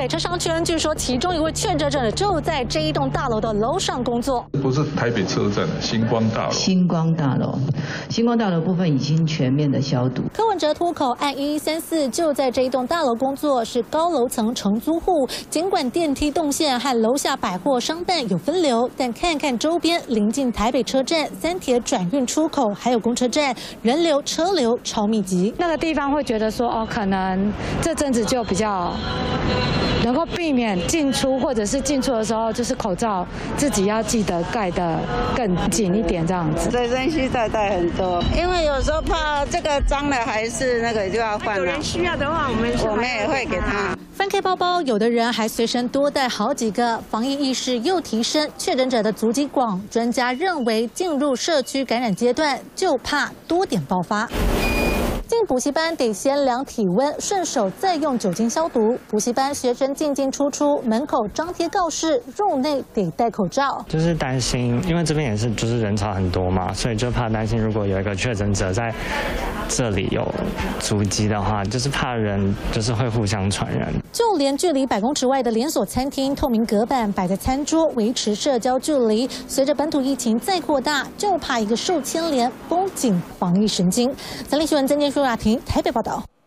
北车商圈，据说其中一位确诊者就在这一栋大楼的楼上工作。 不是台北车站的星光大楼。 星光大楼部分已经全面的消毒。 柯文哲脱口按1134就在这一栋大楼工作，是高楼层承租户。尽管电梯动线和楼下百货商办有分流，但看看周边临近台北车站、三铁转运出口，还有公车站，人流车流超密集。 那个地方会觉得说，哦，可能这阵子就比较能够避免进出，或者是进出的时候就是口罩自己要记得盖得更紧一点，这样子。 随身携带很多，因为有时候怕这个脏了还是那个就要换了。有人需要的话，我们也会给他。 翻开包包，有的人还随身多带好几个。防疫意识又提升，确诊者的足迹广，专家认为进入社区感染阶段，就怕多点爆发。进补习班得先量体温，顺手再用酒精消毒。补习班学生进进出出，门口张贴告示，入内得戴口罩。 就是担心，因为这边也是就是人潮很多嘛，所以就怕担心，如果有一个确诊者在这里有足迹的话，就是怕人就是会互相传染。 就连距离100公尺外的连锁餐厅，透明隔板摆在餐桌，维持社交距离。随着本土疫情再扩大，就怕一个受牵连，绷紧防疫神经。三立新闻曾建书、雅婷台北报道。